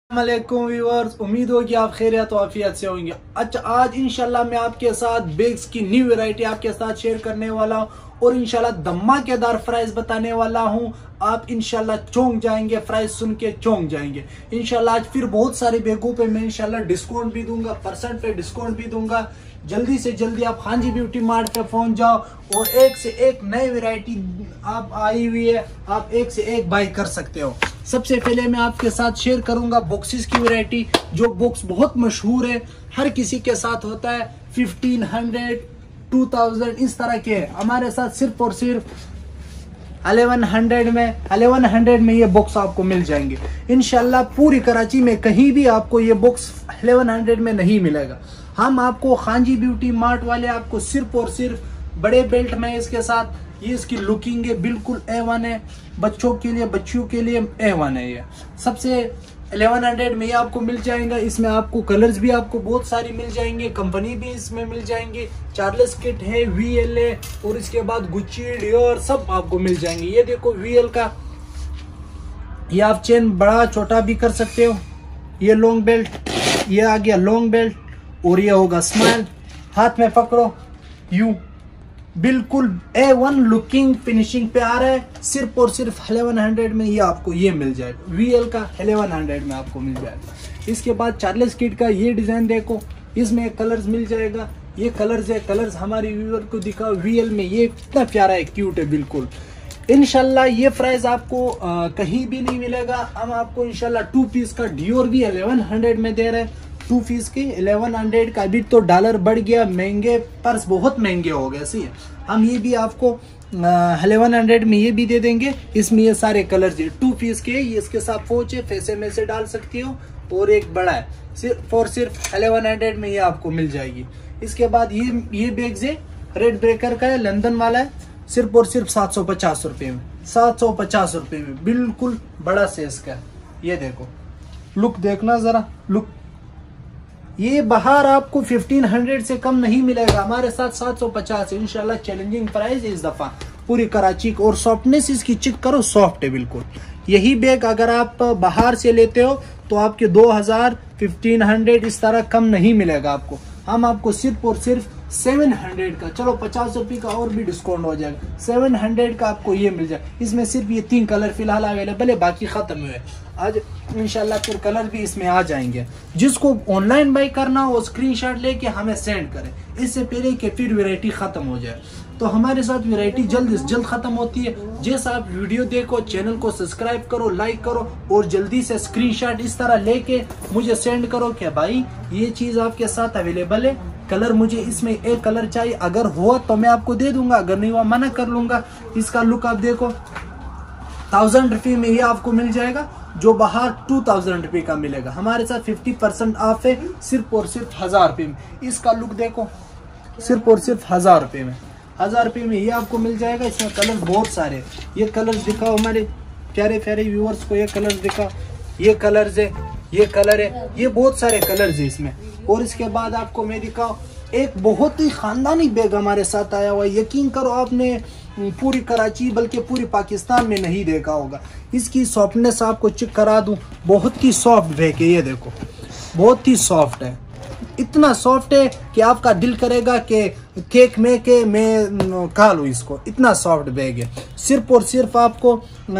अस्सलामुअलैकुम व्यूअर्स, उम्मीद हो कि आप खैरियत और आफियत से होंगे। अच्छा, आज इंशाल्लाह मैं आपके साथ बैग्स की न्यू वैरायटी आपके साथ शेयर करने वाला हूँ और इंशाल्लाह धमाकेदार प्राइस बताने वाला हूँ। आप इंशाल्लाह चौंक जाएंगे, प्राइस सुन के चौंक जाएंगे। इंशाल्लाह आज फिर बहुत सारे बैगों पे मैं इंशाल्लाह डिस्काउंट भी दूंगा, परसेंट पे डिस्काउंट भी दूंगा। जल्दी से जल्दी आप हांजी ब्यूटी मार्ट पे पहुंच जाओ और एक से एक नई वैरायटी आप आई हुई है, आप एक से एक बाय कर सकते हो। सबसे पहले मैं आपके साथ शेयर करूंगा बॉक्सेस की वैरायटी, जो बॉक्स बहुत मशहूर है, हर किसी के साथ होता है। 1500, 2000 इस तरह के है, हमारे साथ सिर्फ और सिर्फ 1100 में ये बॉक्स आपको मिल जाएंगे इंशाल्लाह। पूरी कराची में कहीं भी आपको ये बॉक्स 1100 में नहीं मिलेगा। हम आपको हांजी ब्यूटी मार्ट वाले आपको सिर्फ और सिर्फ बड़े बेल्ट में इसके साथ, ये इसकी लुकिंग है बिल्कुल A1 है, बच्चों के लिए A1 है। ये सबसे 1100 में ये आपको मिल जाएगा। इसमें आपको कलर्स भी आपको बहुत सारी मिल जाएंगे, कंपनी भी इसमें मिल जाएंगे। चार्ल्स किट है, VL है और इसके बाद गुच्ची, डियोर सब आपको मिल जाएंगे। ये देखो VL का, ये आप चेन बड़ा छोटा भी कर सकते हो। ये लॉन्ग बेल्ट, ये आ गया लॉन्ग बेल्ट और ये होगा स्माइल। हाथ में पकड़ो यूं, बिल्कुल A1 लुकिंग फिनिशिंग पे आ रहा है। सिर्फ और सिर्फ 1100 में ये आपको ये मिल जाएगा। VL का 1100 में आपको मिल जाएगा। इसके बाद चार्ल्स किट का ये डिजाइन देखो, इसमें कलर्स मिल जाएगा। ये कलर्स है, कलर्स हमारी व्यूअर को दिखाओ। VL में ये कितना प्यारा है, क्यूट है बिल्कुल। इंशाल्लाह ये प्राइस आपको कहीं भी नहीं मिलेगा। हम आपको इंशाल्लाह 2 पीस का डियोर भी 1100 में दे रहे हैं। 2 पीस के 1100 का। अभी तो डॉलर बढ़ गया, महंगे पर्स बहुत महंगे हो गए। सही है, हम ये भी आपको 1100 में ये भी दे देंगे। इसमें ये सारे कलर्स है, 2 पीस के। ये इसके साथ पोच है, पैसे में से डाल सकती हो और एक बड़ा है। सिर्फ और सिर्फ 1100 में ये आपको मिल जाएगी। इसके बाद ये बैग्स है, रेड ब्रेकर का है, लंदन वाला है। सिर्फ और सिर्फ 750 रुपये में, 750 रुपये में बिल्कुल बड़ा साइज का है। ये देखो, लुक देखना जरा, लुक। ये बाहर आपको 1500 से कम नहीं मिलेगा, हमारे साथ 750 है। इंशाल्लाह चैलेंजिंग प्राइस इस दफा पूरी कराची को। और सॉफ्टनेस इसकी चेक करो, सॉफ्ट है बिल्कुल। यही बैग अगर आप बाहर से लेते हो तो आपके 2000, 1500 इस तरह कम नहीं मिलेगा आपको। हम आपको सिर्फ और सिर्फ 700 का, चलो 50 रुपये का और भी डिस्काउंट हो जाएगा, 700 का आपको ये मिल जाए। इसमें सिर्फ ये 3 कलर फिलहाल अवेलेबल है, बाकी खत्म हुए। आज इंशाल्लाह फिर कलर भी इसमें आ जाएंगे। जिसको ऑनलाइन बाई करना हो स्क्रीनशॉट लेके हमें सेंड करें, इससे पहले कि फिर वैरायटी खत्म हो जाए। तो हमारे साथ वैरायटी जल्द से जल्द खत्म होती है। जैसा आप वीडियो देखो, चैनल को सब्सक्राइब करो, लाइक करो और जल्दी से स्क्रीनशॉट इस तरह लेके मुझे सेंड करो कि भाई ये चीज आपके साथ अवेलेबल है। कलर मुझे इसमें एक कलर चाहिए, अगर हुआ तो मैं आपको दे दूंगा, अगर नहीं हुआ मना कर लूंगा। इसका लुक आप देखो, 1000 रुपये में ये आपको मिल जाएगा, जो बाहर 2000 रुपये का मिलेगा। हमारे साथ 50% ऑफ है, सिर्फ और सिर्फ 1000 रुपये में। इसका लुक देखो, सिर्फ और सिर्फ 1000 रुपये में, 1000 रुपये में ये आपको मिल जाएगा। इसमें कलर बहुत सारे, ये कलर दिखाओ हमारे प्यारे प्यारे व्यूअर्स को, ये कलर दिखाओ। ये कलर्स है, ये कलर है, ये बहुत सारे कलर्स है इसमें। और इसके बाद आपको मैं दिखाओ, एक बहुत ही खानदानी बैग हमारे साथ आया हुआ है। यकीन करो आपने पूरी कराची बल्कि पूरी पाकिस्तान में नहीं देखा होगा। इसकी सॉफ्टनेस आपको चेक करा दूं, बहुत ही सॉफ्ट बैग है। ये देखो, बहुत ही सॉफ्ट है, इतना सॉफ्ट है कि आपका दिल करेगा कि केक में के मैं खा लूँ इसको, इतना सॉफ्ट बैग है। सिर्फ और सिर्फ आपको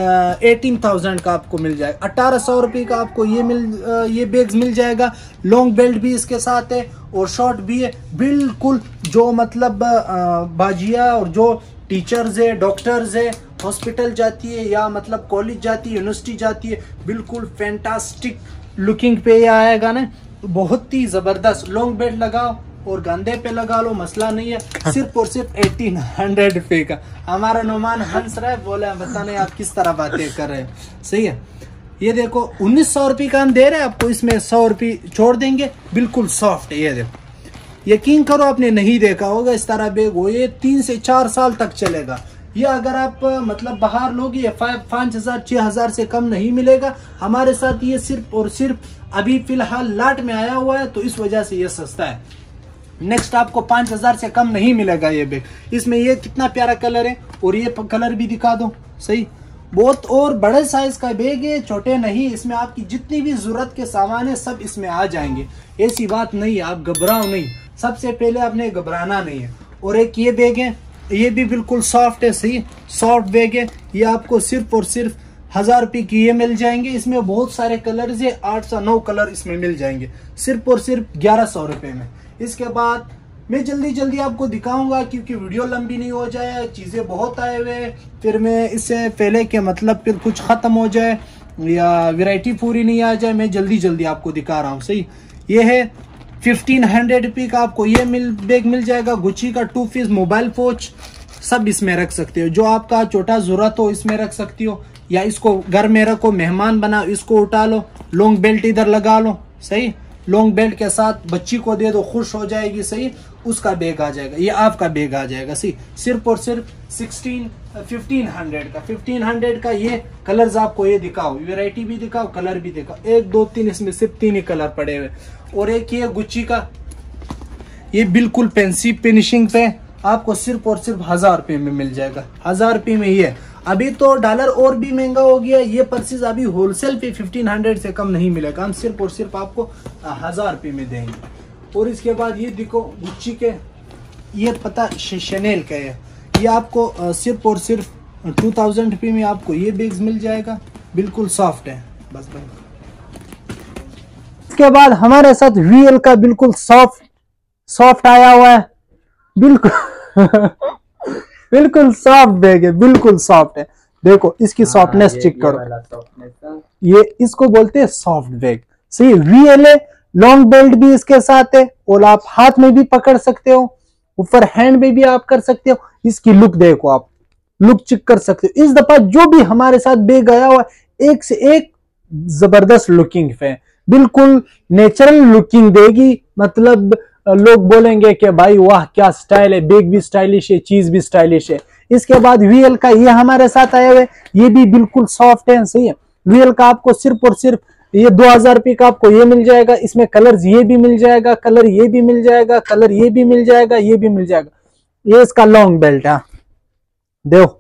18,000 का आपको मिल जाएगा। 1800 रुपये का आपको ये बैग्स मिल जाएगा। लॉन्ग बेल्ट भी इसके साथ है और शॉर्ट भी है। बिल्कुल जो मतलब बाजिया और जो टीचर्स है, डॉक्टर्स है, हॉस्पिटल जाती है या मतलब कॉलेज जाती है, यूनिवर्सिटी जाती है, बिल्कुल फैंटास्टिक लुकिंग पे ये आएगा ना, बहुत ही जबरदस्त। लॉन्ग बेल्ट लगाओ और गंदे पे लगा लो, मसला नहीं है। सिर्फ और सिर्फ 1800 रुपये का। हमारा नुमान हंस रहा है, बोला बता नहीं आप किस तरह बातें कर रहे हैं। सही है, ये देखो 1900 रुपये का हम दे रहे हैं आपको, इसमें 100 रुपये छोड़ देंगे। बिल्कुल सॉफ्ट है, ये देखो, यकीन करो आपने नहीं देखा होगा इस तरह बैग हो। ये 3 से 4 साल तक चलेगा। ये अगर आप मतलब बाहर लोगे ये 5000, 6000 से कम नहीं मिलेगा। हमारे साथ ये सिर्फ और सिर्फ अभी फिलहाल लाट में आया हुआ है, तो इस वजह से ये सस्ता है। नेक्स्ट आपको 5000 से कम नहीं मिलेगा ये बैग। इसमें ये कितना प्यारा कलर है और ये कलर भी दिखा दो, सही। बहुत और बड़े साइज का बैग है, छोटे नहीं। इसमें आपकी जितनी भी जरूरत के सामान है सब इसमें आ जाएंगे, ऐसी बात नहीं है, आप घबराओ नहीं। सबसे पहले आपने घबराना नहीं है। और एक ये बैग है, ये भी बिल्कुल सॉफ्ट है, सही सॉफ्ट बैग है। ये आपको सिर्फ और सिर्फ 1000 रुपये की ये मिल जाएंगे। इसमें बहुत सारे कलर्स है, 8 से 9 कलर इसमें मिल जाएंगे सिर्फ और सिर्फ 1100 रुपये में। इसके बाद मैं जल्दी आपको दिखाऊंगा क्योंकि वीडियो लंबी नहीं हो जाए, चीज़ें बहुत आए हुए, फिर मैं इससे पहले के मतलब फिर कुछ ख़त्म हो जाए या वैरायटी पूरी नहीं आ जाए, मैं जल्दी आपको दिखा रहा हूँ। सही, ये है 1500 रुपये का आपको ये बैग मिल जाएगा। गुच्ची का 2 पीस मोबाइल पोच सब इसमें रख सकते हो, जो आपका छोटा जरूरत हो इसमें रख सकती हो, या इसको घर में रखो, मेहमान बनाओ, इसको उठा लो, लॉन्ग बेल्ट इधर लगा लो। सही, लॉन्ग बेल्ट के साथ बच्ची को दे दो, खुश हो जाएगी। सही, उसका बैग आ जाएगा, ये आपका बैग आ जाएगा। सही, सिर्फ और सिर्फ 1500 का ये कलर्स आपको ये दिखाओ, वैरायटी भी दिखाओ, कलर भी दिखाओ। 1 2 3 इसमें सिर्फ 3 ही कलर पड़े हुए। और एक ये गुच्ची का, ये बिल्कुल पेंसिल फिनिशिंग पे आपको सिर्फ और सिर्फ 1000 रुपये में मिल जाएगा। 1000 रुपये में ये। अभी तो डॉलर और भी महंगा हो गया, ये पर्सेज अभी होलसेल पे 1500 से कम नहीं मिलेगा, हम सिर्फ और सिर्फ आपको 1000 रुपये में देंगे। और इसके बाद ये देखो गुच्ची के, ये पता शनेल का है, ये आपको सिर्फ और सिर्फ 2000 रुपये में आपको ये बैग्स मिल जाएगा, बिल्कुल सॉफ्ट है। बस भाई, इसके बाद हमारे साथ वीएल का बिल्कुल सॉफ्ट आया हुआ है, बिल्कुल बिल्कुल सॉफ्ट बैग है, बिल्कुल सॉफ्ट है। देखो इसकी सॉफ्टनेस चेक करो, ये इसको बोलते हैं सॉफ्ट बैग। सही, वीएल है, लॉन्ग बेल्ट भी इसके साथ है, और आप हाथ में भी पकड़ सकते हो, ऊपर हैंड में भी आप कर सकते हो। इसकी लुक देखो, आप लुक चेक कर सकते हो। इस दफा जो भी हमारे साथ बैग आया हुआ एक से एक जबरदस्त लुकिंग है, बिल्कुल नेचुरल लुकिंग देगी। मतलब लोग बोलेंगे कि भाई वाह क्या स्टाइल है, बैग भी स्टाइलिश है, चीज भी स्टाइलिश है। इसके बाद वीएल का ये हमारे साथ आया हुआ है, ये भी बिल्कुल सॉफ्ट है। सही है, वीएल का आपको सिर्फ और सिर्फ ये 2000 रुपये का आपको ये मिल जाएगा। इसमें कलर्स ये भी मिल जाएगा, कलर ये भी मिल जाएगा, कलर ये भी मिल जाएगा, ये भी मिल जाएगा। ये इसका लॉन्ग बेल्ट है। देखो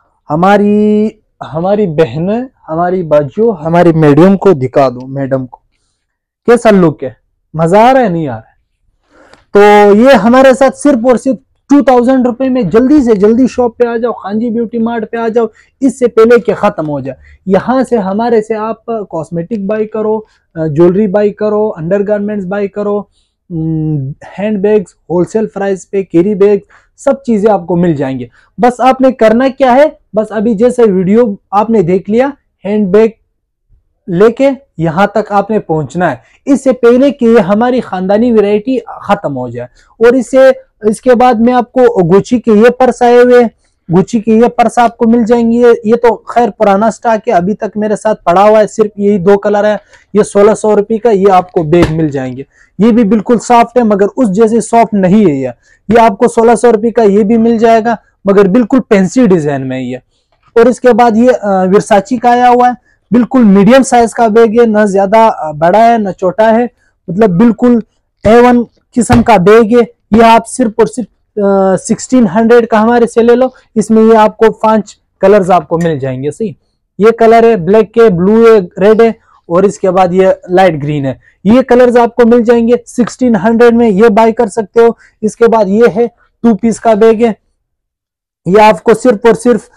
हमारी बहन, हमारी बाजू, हमारी मैडम को दिखा दो, मैडम को कैसा लुक है, मजा आ रहा है नहीं आ रहा है। तो ये हमारे साथ सिर्फ और सिर्फ 2000 रुपये में। जल्दी से जल्दी शॉप पे आ जाओ, खांजी ब्यूटी मार्ट पे आ जाओ, इससे पहले कि खत्म हो जाए। यहाँ से हमारे से आप कॉस्मेटिक बाई करो, ज्वेलरी बाई करो, अंडरगारमेंट्स बाई करो, हैंड बैग्स होलसेल प्राइस पे, कैरी बैग, सब चीजें आपको मिल जाएंगे। बस आपने करना क्या है, बस अभी जैसे वीडियो आपने देख लिया, हैंड बैग लेके यहां तक आपने पहुंचना है, इससे पहले कि हमारी खानदानी वैरायटी खत्म हो जाए। और इसके बाद में आपको गुच्ची के ये पर्स आए हुए, गुच्ची के ये पर्स आपको मिल जाएंगे। ये तो खैर पुराना स्टॉक है, अभी तक मेरे साथ पड़ा हुआ है, सिर्फ यही 2 कलर है। ये 1600 रुपये का ये आपको बैग मिल जाएंगे। ये भी बिल्कुल सॉफ्ट है, मगर उस जैसे सॉफ्ट नहीं है। ये आपको 1600 रुपये का ये भी मिल जाएगा, मगर बिल्कुल पेंसिल डिजाइन में ये। और इसके बाद ये वर्साची का आया हुआ है, बिल्कुल मीडियम साइज का बैग है, न ज्यादा बड़ा है न छोटा है, मतलब बिल्कुल A1 किस्म का बैग है। ये आप सिर्फ और सिर्फ 1600 का हमारे से ले लो। इसमें ये आपको 5 कलर्स आपको मिल जाएंगे। सही, ये कलर है ब्लैक है, ब्लू है, रेड है, और इसके बाद ये लाइट ग्रीन है। ये कलर्स आपको मिल जाएंगे 1600 में, ये बाय कर सकते हो। इसके बाद ये है 2 पीस का बैग है, ये आपको सिर्फ और सिर्फ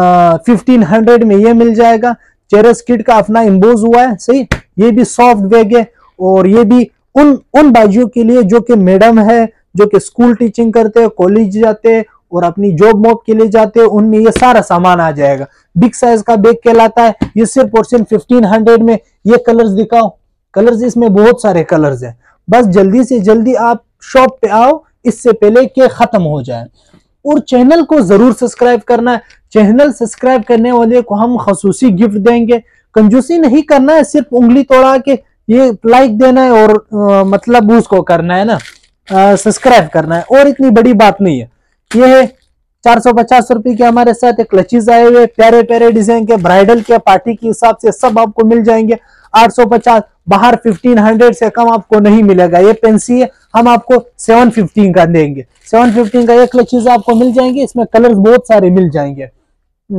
1500 में ये मिल जाएगा। चेरस किट का अपना इम्बोज हुआ है। सही, ये भी सॉफ्ट बैग है, और ये भी उन बाजियों के लिए जो कि मैडम है, जो कि स्कूल टीचिंग करते हैं, कॉलेज जाते हैं और अपनी जॉब मॉब के लिए जाते हैं, उनमें ये सारा सामान आ जाएगा। बिग साइज का बैग कहलाता है। ये सिर्फ और सिर्फ 1500 में। ये कलर्स दिखाओ, कलर्स इसमें बहुत सारे कलर्स हैं। बस जल्दी से जल्दी आप शॉप पे आओ, इससे पहले कि खत्म हो जाए। और चैनल को जरूर सब्सक्राइब करना है। चैनल सब्सक्राइब करने वाले को हम खसूसी गिफ्ट देंगे। कंजूसी नहीं करना है, सिर्फ उंगली तोड़ा के ये लाइक देना है और मतलब उसको करना है ना, सब्सक्राइब करना है, और इतनी बड़ी बात नहीं है। ये है 450 रुपए के हमारे साथ एक क्लचीज आए हुए, प्यारे प्यारे डिजाइन के, ब्राइडल के, पार्टी के हिसाब से सब आपको मिल जाएंगे। 850, बाहर 1500 से कम आपको नहीं मिलेगा। ये पेंसी है, हम आपको 715 का देंगे। 715 का एक क्लचीज आपको मिल जाएंगे। इसमें कलर्स बहुत सारे मिल जाएंगे।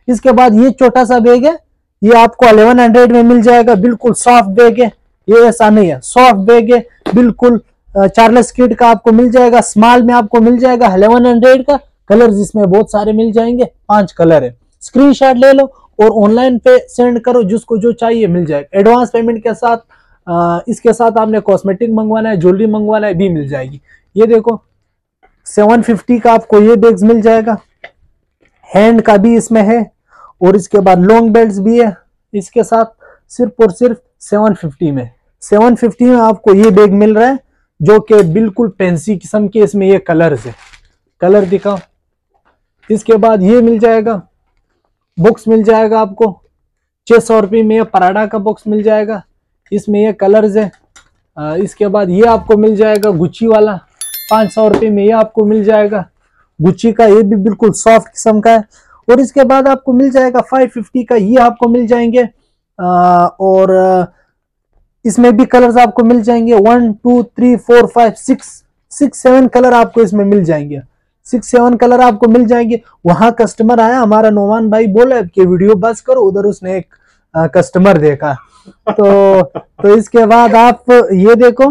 इसके बाद ये छोटा सा बैग है, ये आपको 1100 में मिल जाएगा। बिल्कुल सॉफ्ट बैग है, ये ऐसा नहीं है, सॉफ्ट बैग है बिल्कुल। चार्ल्स किड का आपको मिल जाएगा, स्मॉल में आपको मिल जाएगा 1100 का। कलर जिसमें बहुत सारे मिल जाएंगे, 5 कलर है। स्क्रीनशॉट ले लो और ऑनलाइन पे सेंड करो, जिसको जो चाहिए मिल जाएगा। एडवांस पेमेंट के साथ इसके साथ आपने कॉस्मेटिक मंगवाना है, ज्वेलरी मंगवाना है भी मिल जाएगी। ये देखो 750 का आपको ये बैग्स मिल जाएगा, हैंड का भी इसमें है और इसके बाद लॉन्ग बेल्ट भी है इसके साथ, सिर्फ और सिर्फ 750 में। 750 में आपको ये बैग मिल रहा है जो कि बिल्कुल फैंसी किस्म के, इसमें ये कलर्स है, कलर दिखाओ। इसके बाद ये मिल जाएगा, बॉक्स मिल जाएगा आपको 600 रुपये में, पराडा का बॉक्स मिल जाएगा, इसमें ये कलर्स है। इसके बाद ये आपको मिल जाएगा गुच्ची वाला 500 रुपये में, ये आपको मिल जाएगा गुच्ची का, ये भी बिल्कुल सॉफ्ट किस्म का है। और इसके बाद आपको मिल जाएगा 550 का, ये आपको मिल जाएंगे। और इसमें भी कलर्स आपको मिल जाएंगे 1 2 3 4 5 6 7 कलर आपको इसमें मिल जाएंगे, 6-7 कलर आपको मिल जाएंगे। वहां कस्टमर आया हमारा, नोमान भाई बोला कि वीडियो बस करो, उधर उसने एक कस्टमर देखा। तो इसके बाद आप ये देखो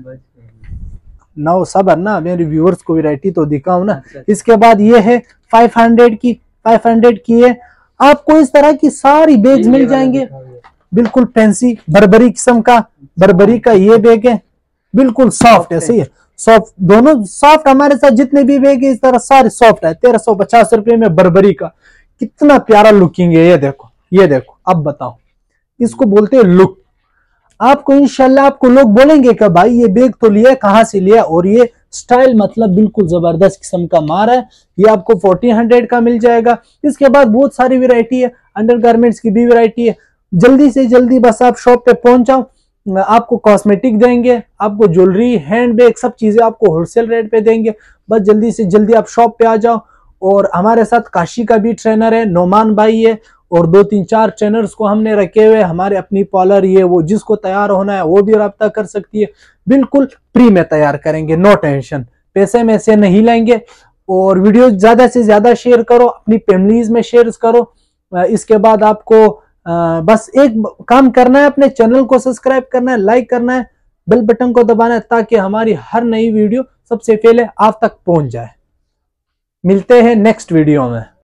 9 सबर ना, मेरे व्यूअर्स को वैरायटी तो दिखाऊं ना। इसके बाद ये है 500 की है, आपको इस तरह की सारी बैग्स मिल जाएंगे, बिल्कुल फैंसी बर्बरी किस्म का, बर्बरी का ये बैग है, बिल्कुल सॉफ्ट है। सही है, सॉफ्ट, दोनों सॉफ्ट। हमारे साथ जितने भी बैग है इस तरह सारे सॉफ्ट है। 1350 रुपये में बर्बरी का, कितना प्यारा लुकिंग है। ये देखो, ये देखो, अब बताओ, इसको बोलते हैं लुक। आपको इंशाल्लाह आपको लोग बोलेंगे कि भाई ये बैग तो लिया, कहाँ से लिया, और ये स्टाइल मतलब बिल्कुल जबरदस्त किस्म का मार है। ये आपको 1400 का मिल जाएगा। इसके बाद बहुत सारी वैरायटी है, अंडरगारमेंट्स की भी वैरायटी है। जल्दी से जल्दी बस आप शॉप पे पहुंच जाओ, आपको कॉस्मेटिक देंगे, आपको ज्वेलरी, हैंड बैग, सब चीजें आपको होलसेल रेट पे देंगे। बस जल्दी से जल्दी आप शॉप पे आ जाओ। और हमारे साथ काशी का भी ट्रेनर है, नोमान भाई है, और 2-3-4 ट्रेनर्स को हमने रखे हुए, हमारे अपनी पॉलर, ये वो जिसको तैयार होना है वो भी रब्ता कर सकती है। बिल्कुल फ्री में तैयार करेंगे, नो टेंशन, पैसे में से नहीं लेंगे। और वीडियो ज्यादा से ज्यादा शेयर करो, अपनी फैमिलीज में शेयर करो। इसके बाद आपको बस एक काम करना है, अपने चैनल को सब्सक्राइब करना है, लाइक करना है, बेल बटन को दबाना है, ताकि हमारी हर नई वीडियो सबसे पहले आप तक पहुंच जाए। मिलते हैं नेक्स्ट वीडियो में।